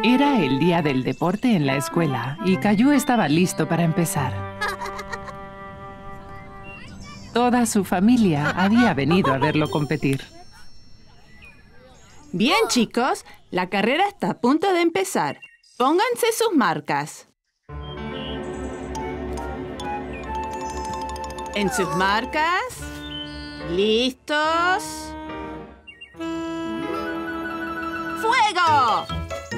Era el día del deporte en la escuela y Caillou estaba listo para empezar. Toda su familia había venido a verlo competir. Bien, chicos, la carrera está a punto de empezar. Pónganse sus marcas. En sus marcas. ¿Listos? ¡Fuego!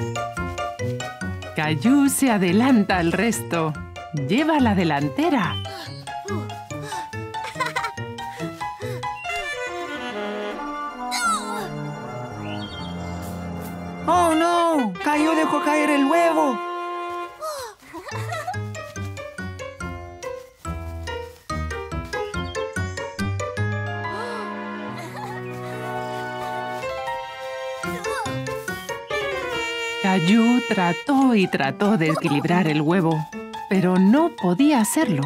Caillou se adelanta al resto. Lleva la delantera. ¡Oh, no! Caillou dejó caer el huevo. Caillou trató y trató de equilibrar el huevo, pero no podía hacerlo.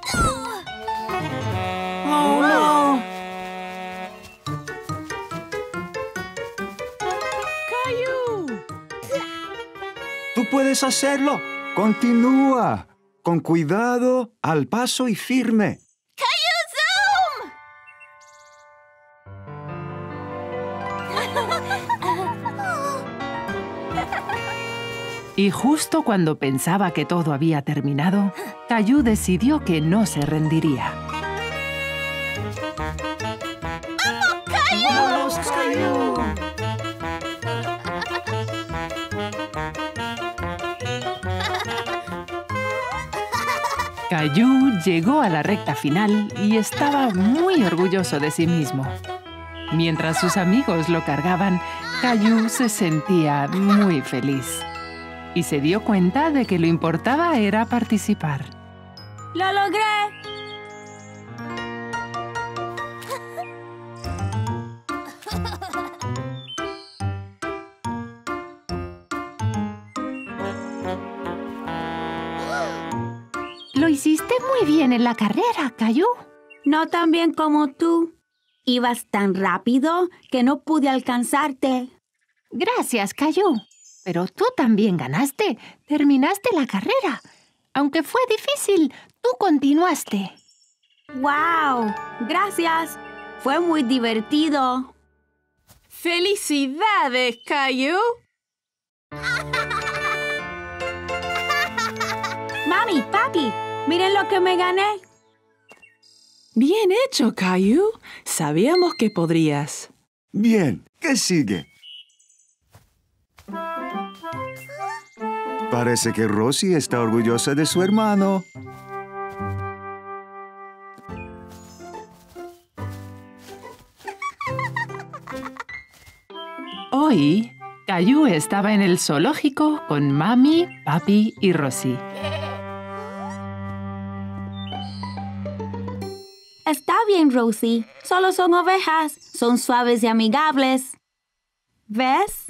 ¡Oh, no! ¡Caillou! ¡Tú puedes hacerlo! ¡Continúa! Con cuidado, al paso y firme. Y justo cuando pensaba que todo había terminado, Caillou decidió que no se rendiría. ¡Vamos, Caillou! Caillou llegó a la recta final y estaba muy orgulloso de sí mismo. Mientras sus amigos lo cargaban, Caillou se sentía muy feliz. Y se dio cuenta de que lo importaba era participar. ¡Lo logré! Lo hiciste muy bien en la carrera, Caillou. No tan bien como tú. Ibas tan rápido que no pude alcanzarte. Gracias, Caillou. Pero tú también ganaste. Terminaste la carrera. Aunque fue difícil, tú continuaste. ¡Wow! Gracias. Fue muy divertido. ¡Felicidades, Caillou! Mami, papi, miren lo que me gané. Bien hecho, Caillou. Sabíamos que podrías. Bien, ¿qué sigue? Parece que Rosie está orgullosa de su hermano. Hoy, Caillou estaba en el zoológico con Mami, Papi y Rosie. Está bien, Rosie. Solo son ovejas. Son suaves y amigables. ¿Ves?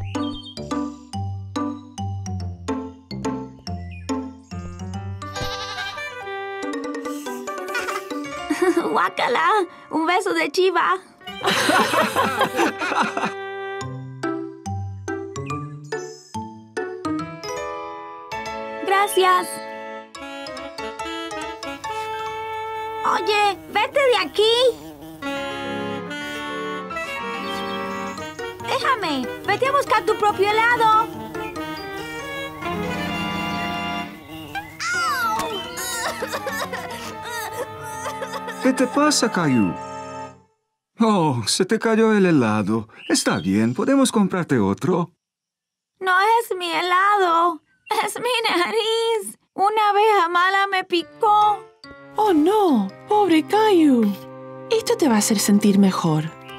¡Guácala! ¡Un beso de chiva! Gracias. Oye, vete de aquí. Déjame. Vete a buscar tu propio helado. ¿Qué te pasa, Caillou? Oh, se te cayó el helado. Está bien, podemos comprarte otro. No es mi helado. Es mi nariz. Una abeja mala me picó. ¡Oh, no! ¡Pobre Caillou! Esto te va a hacer sentir mejor.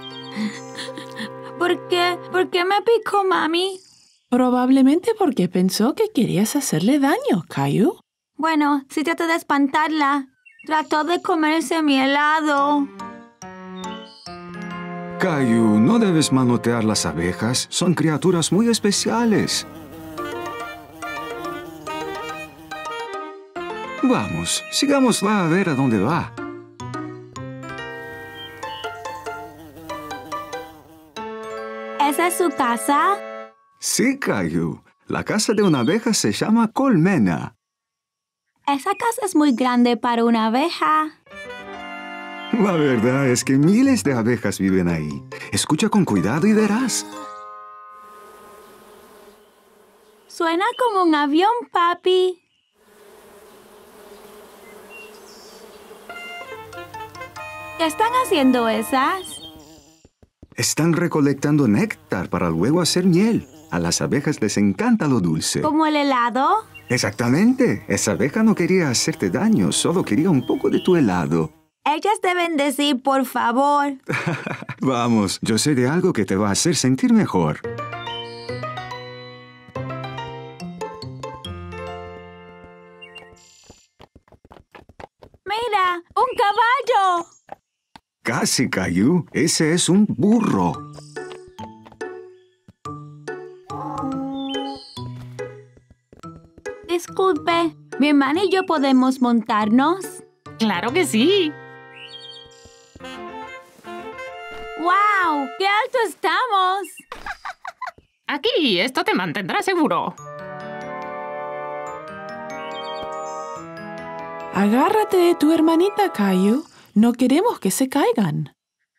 ¿Por qué? ¿Por qué me picó, mami? Probablemente porque pensó que querías hacerle daño, Caillou. Bueno, si trato de espantarla. Trató de comerse mi helado. Caillou, no debes manotear las abejas. Son criaturas muy especiales. Vamos, sigámosla a ver a dónde va. ¿Esa es su casa? Sí, Caillou. La casa de una abeja se llama colmena. Esa casa es muy grande para una abeja. La verdad es que miles de abejas viven ahí. Escucha con cuidado y verás. Suena como un avión, papi. ¿Qué están haciendo esas? Están recolectando néctar para luego hacer miel. A las abejas les encanta lo dulce. ¿Como el helado? Exactamente. Esa abeja no quería hacerte daño, solo quería un poco de tu helado. Ellas deben decir, por favor. Vamos, yo sé de algo que te va a hacer sentir mejor. ¡Mira! ¡Un caballo! Casi, Caillou. Ese es un burro. Disculpe, ¿mi hermana y yo podemos montarnos? ¡Claro que sí! ¡Wow! ¡Qué alto estamos! Aquí, esto te mantendrá seguro. Agárrate de tu hermanita, Caillou. No queremos que se caigan.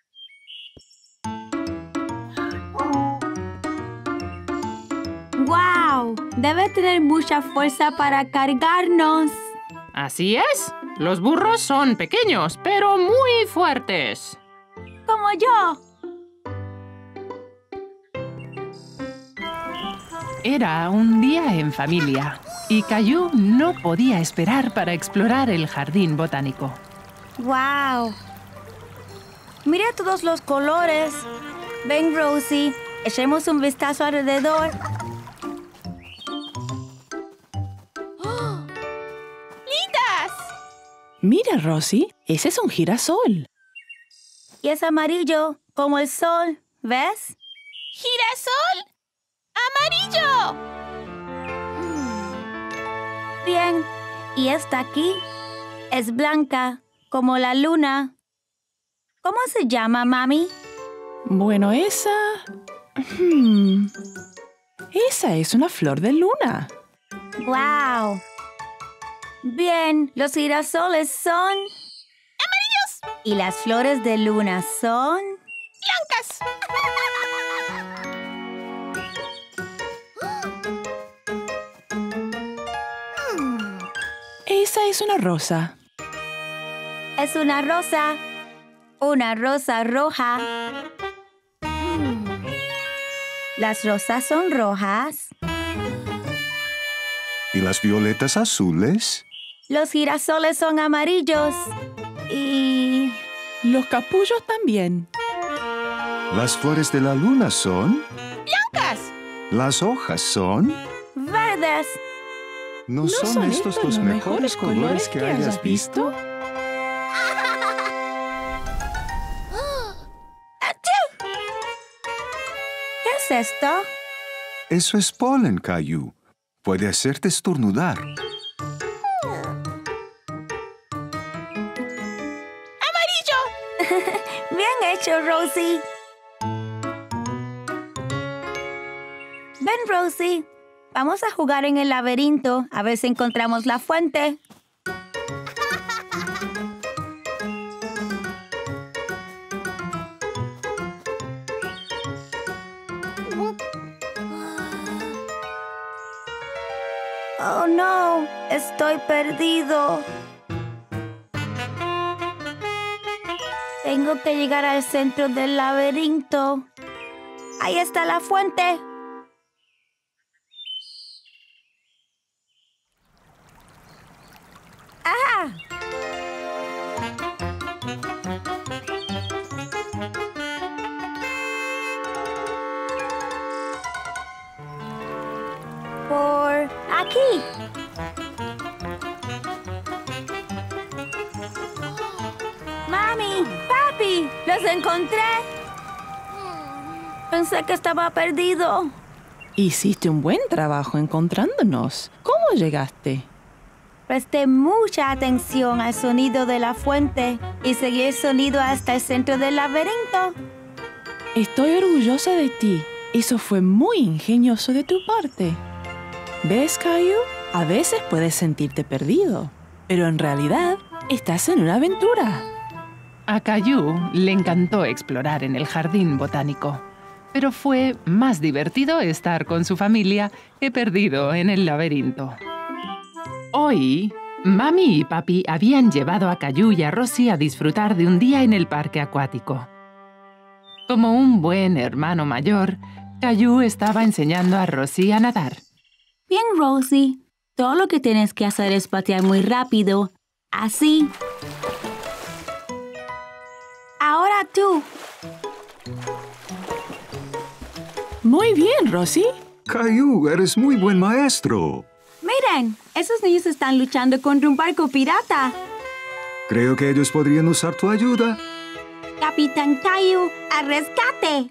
¡Wow! Debe tener mucha fuerza para cargarnos. Así es. Los burros son pequeños, pero muy fuertes. ¡Como yo! Era un día en familia y Caillou no podía esperar para explorar el jardín botánico. ¡Wow! Mira todos los colores. Ven, Rosie. Echemos un vistazo alrededor. ¡Oh! ¡Lindas! Mira, Rosie, ese es un girasol. Y es amarillo, como el sol. ¿Ves? ¡Girasol! ¡Amarillo! Bien. Y esta aquí es blanca, como la luna. ¿Cómo se llama, mami? Bueno, esa... Esa es una flor de luna. ¡Wow! Bien, los girasoles son... ¡Amarillos! Y las flores de luna son... ¡Blancas! Esa es una rosa. Es una rosa roja. Las rosas son rojas. ¿Y las violetas azules? Los girasoles son amarillos. Y... Los capullos también. ¿Las flores de la luna son? ¡Blancas! ¿Las hojas son? verdes. ¿No son estos los mejores colores que hayas visto? ¿Qué es esto? Eso es polen, Caillou. Puede hacerte estornudar. Bien hecho, Rosie. Ven, Rosie. Vamos a jugar en el laberinto a ver si encontramos la fuente. Oh, no. Estoy perdido. Tengo que llegar al centro del laberinto. Ahí está la fuente. ¡Ah! Por aquí. ¡Mami! ¡Papi! ¡Los encontré! Pensé que estaba perdido. Hiciste un buen trabajo encontrándonos. ¿Cómo llegaste? Presté mucha atención al sonido de la fuente y seguí el sonido hasta el centro del laberinto. Estoy orgullosa de ti. Eso fue muy ingenioso de tu parte. ¿Ves, Caillou? A veces puedes sentirte perdido, pero en realidad estás en una aventura. A Caillou le encantó explorar en el jardín botánico, pero fue más divertido estar con su familia que perdido en el laberinto. Hoy, Mami y Papi habían llevado a Caillou y a Rosie a disfrutar de un día en el parque acuático. Como un buen hermano mayor, Caillou estaba enseñando a Rosie a nadar. Bien, Rosie. Todo lo que tienes que hacer es patear muy rápido. Así. Ahora tú. Muy bien, Rosie. Caillou, eres muy buen maestro. Miren, esos niños están luchando contra un barco pirata. Creo que ellos podrían usar tu ayuda. Capitán Caillou, ¡al rescate!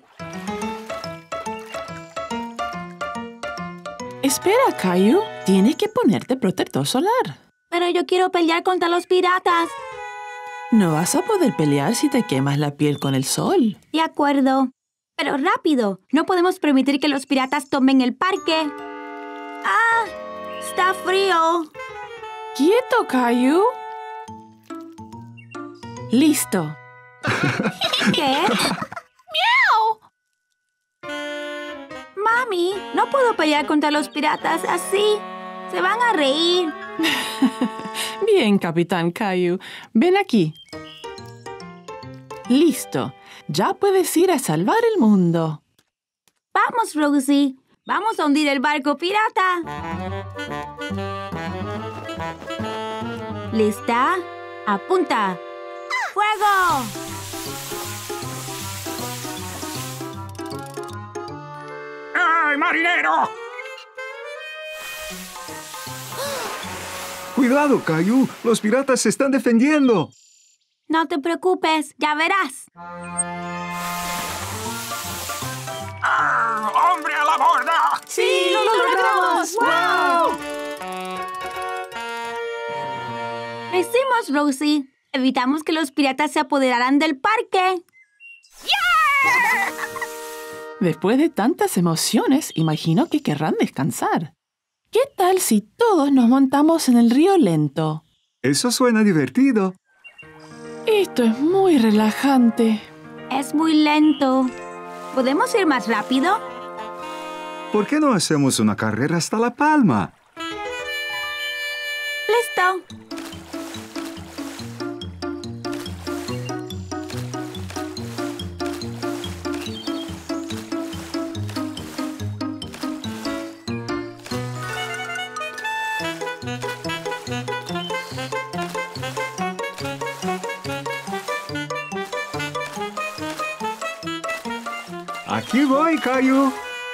Espera, Caillou. Tienes que ponerte protector solar. Pero yo quiero pelear contra los piratas. No vas a poder pelear si te quemas la piel con el sol. De acuerdo. Pero rápido. No podemos permitir que los piratas tomen el parque. ¡Ah! ¡Está frío! ¡Quieto, Caillou! ¡Listo! ¿Qué? ¡Miau! Mami, no puedo pelear contra los piratas así. Se van a reír. Bien, Capitán Caillou. Ven aquí. Listo. Ya puedes ir a salvar el mundo. Vamos, Rosie. Vamos a hundir el barco pirata. ¿Lista? Apunta. ¡Fuego! ¡Ay, marinero! Cuidado, Caillou. Los piratas se están defendiendo. No te preocupes, ya verás. ¡Ah, ¡hombre a la borda! ¡Sí, lo logramos! ¡Wow! Lo hicimos, Rosie. Evitamos que los piratas se apoderaran del parque. Después de tantas emociones, imagino que querrán descansar. ¿Qué tal si todos nos montamos en el río lento? Eso suena divertido. Esto es muy relajante. Es muy lento. ¿Podemos ir más rápido? ¿Por qué no hacemos una carrera hasta La Palma? Listo. Aquí voy, Caillou.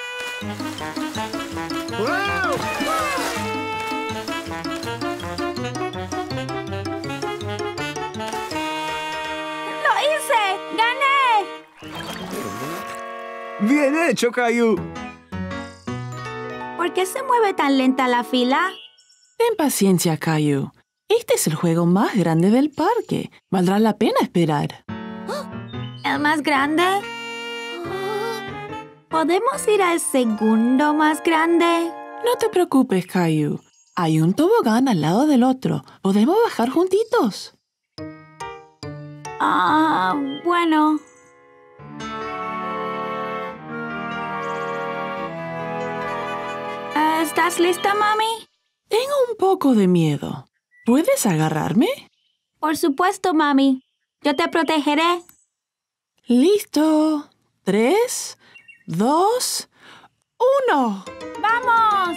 ¡Lo hice! ¡Gané! Bien hecho, Caillou. ¿Por qué se mueve tan lenta la fila? Ten paciencia, Caillou. Este es el juego más grande del parque. Valdrá la pena esperar. ¿El más grande? ¿Podemos ir al segundo más grande? No te preocupes, Caillou. Hay un tobogán al lado del otro. Podemos bajar juntitos. Ah, bueno. ¿Estás lista, mami? Tengo un poco de miedo. ¿Puedes agarrarme? Por supuesto, mami. Yo te protegeré. Listo. 3, 2, 1. ¡Vamos!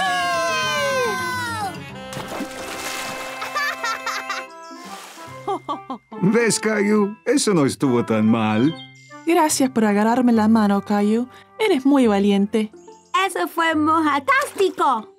¿Ves, Caillou? Eso no estuvo tan mal. Gracias por agarrarme la mano, Caillou. Eres muy valiente. ¡Eso fue mojatástico!